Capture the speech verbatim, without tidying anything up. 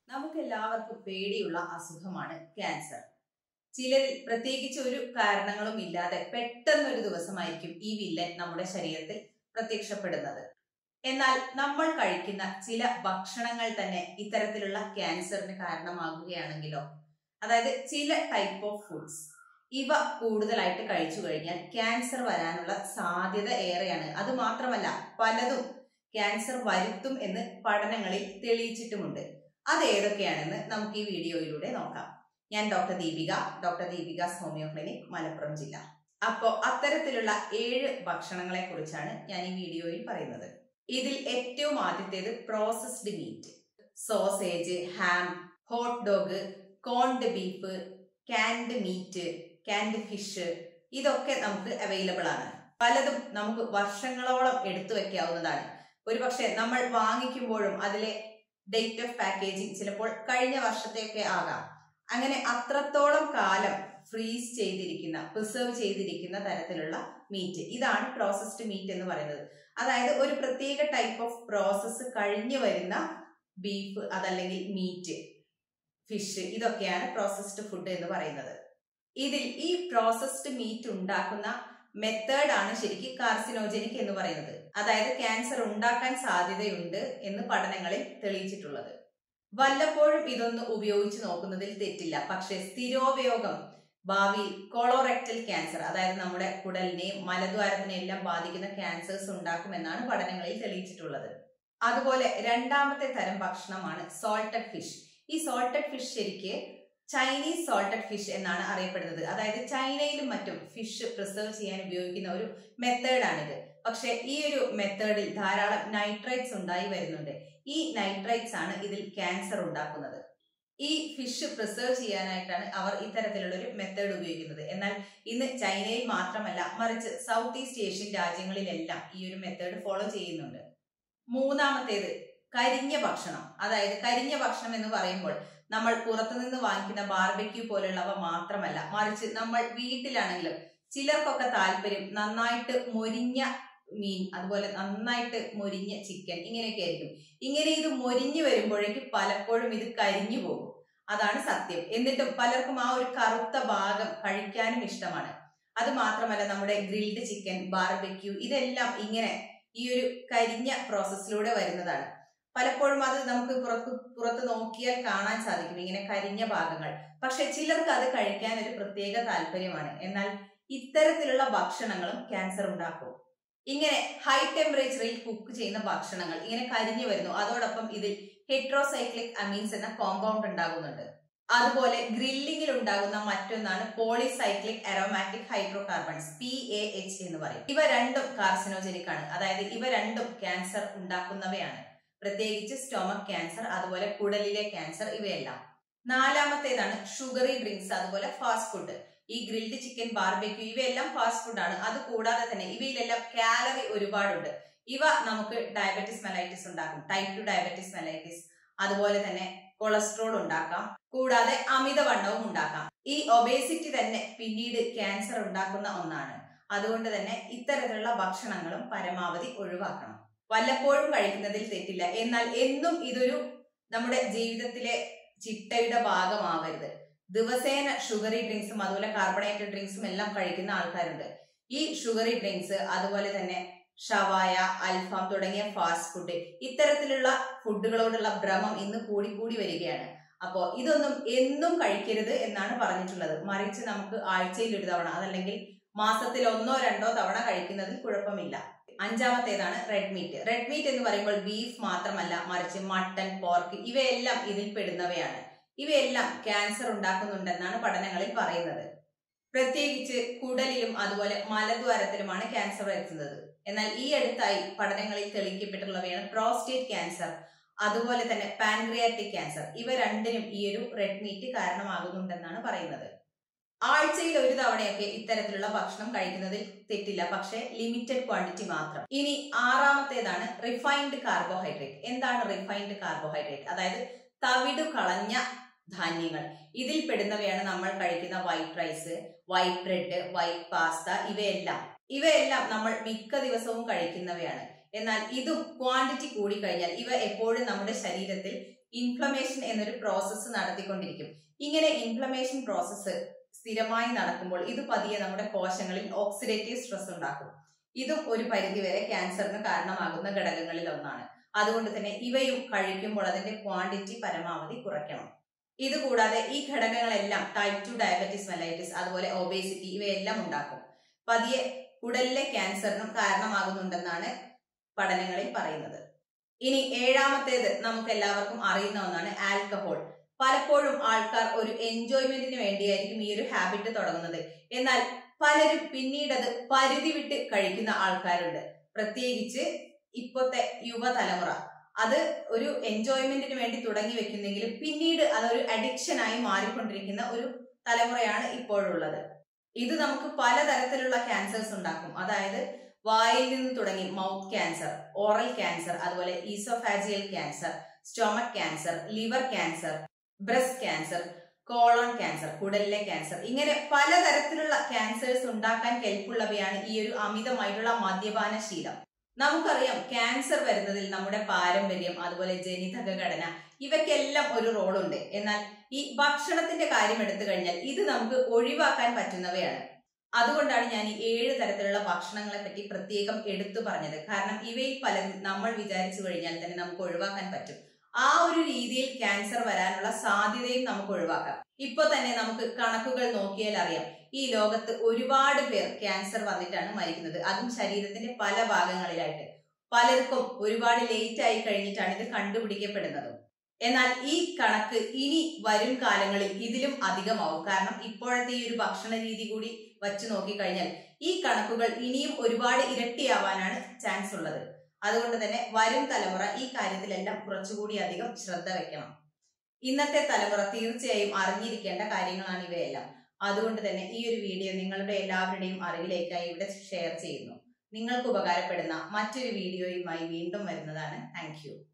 നമുക്കെല്ലാവർക്കും പേടിയുള്ള അസുഖമാണ് ക്യാൻസർ. ചിലരിൽ പ്രത്യേകിച്ച് ഒരു കാരണങ്ങളും ഇല്ലാതെ പെട്ടെന്നൊരു ദിവസമായിരിക്കും ഈ വില്ലൻ നമ്മുടെ ശരീരത്തിൽ പ്രത്യക്ഷപ്പെടുന്നത്. എന്നാൽ നമ്മൾ കഴിക്കുന്ന ചില ഭക്ഷണങ്ങൾ തന്നെ ഇത്തരത്തിലുള്ള ക്യാൻസറിന് കാരണമാകുകയാണെങ്കിലോ, അതായത് ചില ടൈപ്പ് ഓഫ് ഫുഡ്സ് ഇവ കൂടുതലായിട്ട് കഴിച്ചു കഴിഞ്ഞാൽ ക്യാൻസർ വരാനുള്ള സാധ്യത ഏറെയാണ്. അത് മാത്രമല്ല, പലതും ക്യാൻസർ വരുത്തും എന്ന് പഠനങ്ങളിൽ തെളിയിച്ചിട്ടുമുണ്ട്. അത് ഏതൊക്കെയാണെന്ന് നമുക്ക് ഈ വീഡിയോയിലൂടെ നോക്കാം. ഞാൻ doctor Deepika, doctor Deepika's homeo clinic, Malappuram ജില്ല. അപ്പോൾ അത്തരത്തിലുള്ള ഏഴ് ഭക്ഷണങ്ങളെ കുറിച്ചാണ് ഞാൻ ഈ വീഡിയോയിൽ പറയുന്നത്. ഇതിൽ ഏറ്റവും ആദ്യത്തേത് processed meat. Sausage, ham, hot dog, corned beef, canned meat, canned fish, ഇതൊക്കെ നമുക്ക് അവൈലബിൾ ആണ്. പലതും നമുക്ക് വർഷങ്ങളോളം എടുത്തു വെക്കാവുന്നതാണ്. ഒരുപക്ഷെ നമ്മൾ വാങ്ങിക്കുമ്പോഴും അതിലെ ഡേറ്റ് ഓഫ് പാക്കേജിങ് ചിലപ്പോൾ കഴിഞ്ഞ വർഷത്തെയൊക്കെ ആകാം. അങ്ങനെ അത്രത്തോളം കാലം ഫ്രീസ് ചെയ്തിരിക്കുന്ന, പ്രിസർവ് ചെയ്തിരിക്കുന്ന തരത്തിലുള്ള മീറ്റ്, ഇതാണ് പ്രോസസ്ഡ് മീറ്റ് എന്ന് പറയുന്നത്. അതായത് ഒരു പ്രത്യേക ടൈപ്പ് ഓഫ് പ്രോസസ്സ് കഴിഞ്ഞു വരുന്ന ബീഫ്, അതല്ലെങ്കിൽ മീറ്റ്, ഫിഷ്, ഇതൊക്കെയാണ് പ്രോസസ്ഡ് ഫുഡ് എന്ന് പറയുന്നത്. ഇതിൽ ഈ പ്രോസസ്ഡ് മീറ്റ് ഉണ്ടാക്കുന്ന മെത്തേഡ് ആണ് ശരിക്കും കാർസിനോജനിക് എന്ന് പറയുന്നത്. അതായത് ക്യാൻസർ ഉണ്ടാക്കാൻ സാധ്യതയുണ്ട് എന്ന് പഠനങ്ങളിൽ തെളിയിച്ചിട്ടുള്ളത്. വല്ലപ്പോഴും ഇതൊന്ന് ഉപയോഗിച്ച് നോക്കുന്നതിൽ തെറ്റില്ല. പക്ഷെ സ്ഥിരോപയോഗം ഭാവിയിൽ കൊളോറെക്ടൽ ക്യാൻസർ, അതായത് നമ്മുടെ കുടലിനെയും മലദ്വാരത്തിനെയും എല്ലാം ബാധിക്കുന്ന ക്യാൻസേഴ്സ് ഉണ്ടാക്കുമെന്നാണ് പഠനങ്ങളിൽ തെളിയിച്ചിട്ടുള്ളത്. അതുപോലെ രണ്ടാമത്തെ തരം ഭക്ഷണമാണ് സോൾട്ടഡ് ഫിഷ്. ഈ സോൾട്ടഡ് ഫിഷ് ശരിക്ക് ചൈനീസ് സോൾട്ടഡ് ഫിഷ് എന്നാണ് അറിയപ്പെടുന്നത്. അതായത് ചൈനയിലും മറ്റും ഫിഷ് പ്രിസർവ് ചെയ്യാൻ ഉപയോഗിക്കുന്ന ഒരു മെത്തേഡാണിത്. പക്ഷെ ഈ ഒരു മെത്തേഡിൽ ധാരാളം നൈട്രൈറ്റ്സ് ഉണ്ടായി വരുന്നുണ്ട്. ഈ നൈട്രൈറ്റ്സ് ആണ് ഇതിൽ ക്യാൻസർ ഉണ്ടാക്കുന്നത്. ഈ ഫിഷ് പ്രിസർവ് ചെയ്യാനായിട്ടാണ് അവർ ഇത്തരത്തിലുള്ള ഒരു മെത്തേഡ് ഉപയോഗിക്കുന്നത്. എന്നാൽ ഇന്ന് ചൈനയിൽ മാത്രമല്ല, മറിച്ച് സൗത്ത് ഈസ്റ്റ് ഏഷ്യൻ രാജ്യങ്ങളിലെല്ലാം ഈ ഒരു മെത്തേഡ് ഫോളോ ചെയ്യുന്നുണ്ട്. മൂന്നാമത്തേത് കരിഞ്ഞ ഭക്ഷണം. അതായത് കരിഞ്ഞ ഭക്ഷണം എന്ന് പറയുമ്പോൾ നമ്മൾ പുറത്തുനിന്ന് വാങ്ങിക്കുന്ന ബാർബിക്യൂ പോലുള്ളവ മാത്രമല്ല, മറിച്ച് നമ്മൾ വീട്ടിലാണെങ്കിലും ചിലർക്കൊക്കെ താല്പര്യം നന്നായിട്ട് മൊരിഞ്ഞ മീൻ, അതുപോലെ നന്നായിട്ട് മൊരിഞ്ഞ ചിക്കൻ, ഇങ്ങനെയൊക്കെ ആയിരിക്കും. ഇങ്ങനെ ഇത് മൊരിഞ്ഞു വരുമ്പോഴേക്ക് പലപ്പോഴും ഇത് കരിഞ്ഞു പോകും. അതാണ് സത്യം. എന്നിട്ടും പലർക്കും ആ ഒരു കറുത്ത ഭാഗം കഴിക്കാനും ഇഷ്ടമാണ്. അത് മാത്രമല്ല, നമ്മുടെ ഗ്രിൽഡ് ചിക്കൻ, ബാർബിക്യൂ, ഇതെല്ലാം ഇങ്ങനെ ഈ ഒരു കരിഞ്ഞ പ്രോസസ്സിലൂടെ വരുന്നതാണ്. പലപ്പോഴും അത് നമുക്ക് പുറത്ത് പുറത്ത് നോക്കിയാൽ കാണാൻ സാധിക്കും, ഇങ്ങനെ കരിഞ്ഞ ഭാഗങ്ങൾ. പക്ഷെ ചിലർക്ക് അത് കഴിക്കാൻ ഒരു പ്രത്യേക താല്പര്യമാണ്. എന്നാൽ ഇത്തരത്തിലുള്ള ഭക്ഷണങ്ങളും ക്യാൻസർ ഉണ്ടാക്കും. ഇങ്ങനെ ഹൈ ടെമ്പറേച്ചറിൽ കുക്ക് ചെയ്യുന്ന ഭക്ഷണങ്ങൾ ഇങ്ങനെ കരിഞ്ഞു വരുന്നു. അതോടൊപ്പം ഇതിൽ ഹെട്രോസൈക്ലിക് അമീൻസ് എന്ന കോമ്പൗണ്ട് ഉണ്ടാകുന്നുണ്ട്. അതുപോലെ ഗ്രില്ലിംഗിൽ ഉണ്ടാകുന്ന മറ്റൊന്നാണ് polycyclic aromatic hydrocarbons, P A H എന്ന് പറയും. ഇവ രണ്ടും കാർസിനോജനിക് ആണ്. അതായത് ഇവ രണ്ടും ക്യാൻസർ ഉണ്ടാക്കുന്നവയാണ്. പ്രത്യേകിച്ച് സ്റ്റൊമക് ക്യാൻസർ, അതുപോലെ കുടലിലെ ക്യാൻസർ, ഇവയെല്ലാം. നാലാമത്തേതാണ് ഷുഗറി ഡ്രിങ്ക്സ്, അതുപോലെ ഫാസ്റ്റ് ഫുഡ്. ഈ ഗ്രിൽഡ് ചിക്കൻ, ബാർബിക്യൂ, ഇവയെല്ലാം ഫാസ്റ്റ് ഫുഡ് ആണ്. അത് കൂടാതെ തന്നെ ഇവയിലെല്ലാം കാലറി ഒരുപാടുണ്ട്. ഇവ നമുക്ക് ഡയബറ്റിസ് മെലൈറ്റിസ് ഉണ്ടാക്കും, ടൈപ്പ് ടു ഡയബറ്റിസ് മെലൈറ്റിസ്. അതുപോലെ തന്നെ കൊളസ്ട്രോൾ ഉണ്ടാക്കാം, കൂടാതെ അമിതവണ്ണവും ഉണ്ടാക്കാം. ഈ ഒബേസിറ്റി തന്നെ പിന്നീട് ക്യാൻസർ ഉണ്ടാക്കുന്ന ഒന്നാണ്. അതുകൊണ്ട് തന്നെ ഇത്തരത്തിലുള്ള ഭക്ഷണങ്ങളും പരമാവധി ഒഴിവാക്കണം. വല്ലപ്പോഴും കഴിക്കുന്നതിൽ തെറ്റില്ല. എന്നാൽ എന്നും ഇതൊരു നമ്മുടെ ജീവിതത്തിലെ ചിട്ടയുടെ ഭാഗമാവരുത്. ദിവസേന ഷുഗറി ഡ്രിങ്ക്സും അതുപോലെ കാർബണേറ്റഡ് ഡ്രിങ്ക്സും എല്ലാം കഴിക്കുന്ന ആൾക്കാരുണ്ട്. ഈ ഷുഗറി ഡ്രിങ്ക്സ്, അതുപോലെ തന്നെ ഷവായ, അൽഫാം തുടങ്ങിയ ഫാസ്റ്റ് ഫുഡ്, ഇത്തരത്തിലുള്ള ഫുഡുകളോടുള്ള ഭ്രമം ഇന്ന് കൂടി കൂടി വരികയാണ്. അപ്പോൾ ഇതൊന്നും എന്നും കഴിക്കരുത് എന്നാണ് പറഞ്ഞിട്ടുള്ളത്. മറിച്ച് നമുക്ക് ആഴ്ചയിൽ ഒരു തവണ, അതല്ലെങ്കിൽ മാസത്തിൽ ഒന്നോ രണ്ടോ തവണ കഴിക്കുന്നതിൽ കുഴപ്പമില്ല. അഞ്ചാമത്തേതാണ് റെഡ് മീറ്റ്. റെഡ് മീറ്റ് എന്ന് പറയുമ്പോൾ ബീഫ് മാത്രമല്ല, മറിച്ച് മട്ടൺ, പോർക്ക്, ഇവയെല്ലാം ഇതിൽ പെടുന്നവയാണ്. ഇവയെല്ലാം ക്യാൻസർ ഉണ്ടാക്കുന്നുണ്ടെന്നാണ് പഠനങ്ങളിൽ പറയുന്നത്. പ്രത്യേകിച്ച് കുടലിലും അതുപോലെ മലദ്വാരത്തിലുമാണ് ക്യാൻസർ എത്തുന്നത്. എന്നാൽ ഈ അടുത്തായി പഠനങ്ങളിൽ തെളിയിക്കപ്പെട്ടുള്ളവയാണ് പ്രോസ്റ്റേറ്റ് ക്യാൻസർ, അതുപോലെ തന്നെ പാൻക്രിയാറ്റിക് ക്യാൻസർ. ഇവ രണ്ടിനും ഈ ഒരു റെഡ് മീറ്റ് കാരണമാകുന്നുണ്ടെന്നാണ് പറയുന്നത്. ആഴ്ചയിൽ ഒരു തവണയൊക്കെ ഇത്തരത്തിലുള്ള ഭക്ഷണം കഴിക്കുന്നതിൽ തെറ്റില്ല, പക്ഷെ ലിമിറ്റഡ് ക്വാണ്ടിറ്റി മാത്രം. ഇനി ആറാമത്തേതാണ് റിഫൈൻഡ് കാർബോഹൈഡ്രേറ്റ്. എന്താണ് റിഫൈൻഡ് കാർബോഹൈഡ്രേറ്റ്? അതായത് തവിടു കളഞ്ഞ ധാന്യങ്ങൾ. ഇതിൽ പെടുന്നവയാണ് നമ്മൾ കഴിക്കുന്ന white rice, white bread, white pasta, ഇവയെല്ലാം ഇവയെല്ലാം നമ്മൾ മിക്ക ദിവസവും കഴിക്കുന്നവയാണ്. എന്നാൽ ഇതും ക്വാണ്ടിറ്റി കൂടി കഴിഞ്ഞാൽ ഇവ എപ്പോഴും നമ്മുടെ ശരീരത്തിൽ ഇൻഫ്ലമേഷൻ എന്നൊരു പ്രോസസ്സ് നടത്തിക്കൊണ്ടിരിക്കും. ഇങ്ങനെ ഇൻഫ്ലമേഷൻ പ്രോസസ്സ് സ്ഥിരമായി നടക്കുമ്പോൾ ഇത് പതിയെ നമ്മുടെ കോശങ്ങളിൽ ഓക്സിഡേറ്റീവ് സ്ട്രെസ് ഉണ്ടാക്കും. ഇതും ഒരു പരിധിവരെ ക്യാൻസറിന് കാരണമാകുന്ന ഘടകങ്ങളിൽ ഒന്നാണ്. അതുകൊണ്ട് തന്നെ ഇവയും കഴിക്കുമ്പോൾ അതിന്റെ ക്വാണ്ടിറ്റി പരമാവധി കുറയ്ക്കണം. ഇതുകൂടാതെ ഈ ഘടകങ്ങളെല്ലാം ടൈപ്പ് ടു ഡയബറ്റിസ് മെലൈറ്റിസ് അതുപോലെ ഒബേസിറ്റി ഇവയെല്ലാം ഉണ്ടാക്കും. പതിയെ കുടലിലെ ക്യാൻസറിനും കാരണമാകുന്നുണ്ടെന്നാണ് പഠനങ്ങളിൽ പറയുന്നത്. ഇനി ഏഴാമത്തേത് നമുക്ക് എല്ലാവർക്കും അറിയുന്ന ഒന്നാണ് ആൽക്കഹോൾ. പലപ്പോഴും ആൾക്കാർ ഒരു എൻജോയ്മെന്റിന് വേണ്ടിയായിരിക്കും ഈ ഒരു ഹാബിറ്റ് തുടങ്ങുന്നത്. എന്നാൽ പലരും പിന്നീട് അത് പരിധി വിട്ട് കഴിക്കുന്ന ആൾക്കാരുണ്ട്. പ്രത്യേകിച്ച് ഇപ്പോഴത്തെ യുവതലമുറ അത് ഒരു എൻജോയ്മെന്റിന് വേണ്ടി തുടങ്ങി വെക്കുന്നെങ്കിലും പിന്നീട് അതൊരു അഡിക്ഷനായി മാറിക്കൊണ്ടിരിക്കുന്ന ഒരു തലമുറയാണ് ഇപ്പോഴുള്ളത്. ഇത് നമുക്ക് പലതരത്തിലുള്ള ക്യാൻസേഴ്സ് ഉണ്ടാക്കും. അതായത് വായിൽ നിന്ന് തുടങ്ങി മൗത്ത് ക്യാൻസർ, ഓറൽ ക്യാൻസർ, അതുപോലെ oesophageal cancer, stomach cancer, liver cancer, breast cancer, colon cancer, കുടലിലെ ക്യാൻസർ, ഇങ്ങനെ പലതരത്തിലുള്ള ക്യാൻസേഴ്സ് ഉണ്ടാക്കാൻ കെൽപ്പുള്ളവയാണ് ഈ ഒരു അമിതമായിട്ടുള്ള മദ്യപാന ശീലം. നമുക്കറിയാം ക്യാൻസർ വരുന്നതിൽ നമ്മുടെ പാരമ്പര്യം അതുപോലെ ജനിതക ഘടന ഇവയ്ക്കെല്ലാം ഒരു റോളുണ്ട്. എന്നാൽ ഈ ഭക്ഷണത്തിന്റെ കാര്യം എടുത്തു കഴിഞ്ഞാൽ ഇത് നമുക്ക് ഒഴിവാക്കാൻ പറ്റുന്നവയാണ്. അതുകൊണ്ടാണ് ഞാൻ ഈ ഏഴ് തരത്തിലുള്ള ഭക്ഷണങ്ങളെ പറ്റി പ്രത്യേകം എടുത്തു പറഞ്ഞത്. കാരണം ഇവയിൽ പലതും നമ്മൾ വിചാരിച്ചു കഴിഞ്ഞാൽ തന്നെ നമുക്ക് ഒഴിവാക്കാൻ പറ്റും. ആ ഒരു രീതിയിൽ ക്യാൻസർ വരാനുള്ള സാധ്യതയും നമുക്ക് ഒഴിവാക്കാം. ഇപ്പൊ തന്നെ നമുക്ക് കണക്കുകൾ നോക്കിയാൽ അറിയാം, ഈ ലോകത്ത് ഒരുപാട് പേർ ക്യാൻസർ വന്നിട്ടാണ് മരിക്കുന്നത്. അതും ശരീരത്തിന്റെ പല ഭാഗങ്ങളിലായിട്ട്. പലർക്കും ഒരുപാട് ലേറ്റ് ആയി കഴിഞ്ഞിട്ടാണ് ഇത് കണ്ടുപിടിക്കപ്പെടുന്നതും. എന്നാൽ ഈ കണക്ക് ഇനി വരും കാലങ്ങളിൽ ഇതിലും അധികമാവും. കാരണം ഇപ്പോഴത്തെ ഈ ഒരു ഭക്ഷണ രീതി കൂടി വച്ചു നോക്കിക്കഴിഞ്ഞാൽ ഈ കണക്കുകൾ ഇനിയും ഒരുപാട് ഇരട്ടിയാവാനാണ് ചാൻസ് ഉള്ളത്. അതുകൊണ്ട് തന്നെ വരും തലമുറ ഈ കാര്യത്തിലെല്ലാം കുറച്ചുകൂടി അധികം ശ്രദ്ധ വെക്കണം. ഇന്നത്തെ തലമുറ തീർച്ചയായും അറിഞ്ഞിരിക്കേണ്ട കാര്യങ്ങളാണ് ഇവയെല്ലാം. അതുകൊണ്ട് തന്നെ ഈ ഒരു വീഡിയോ നിങ്ങളുടെ എല്ലാവരുടെയും അറിവിലേക്കായി ഇവിടെ ഷെയർ ചെയ്യുന്നു. നിങ്ങൾക്ക് ഉപകാരപ്പെടുന്ന മറ്റൊരു വീഡിയോയുമായി വീണ്ടും വരുന്നതാണ്. Thank U.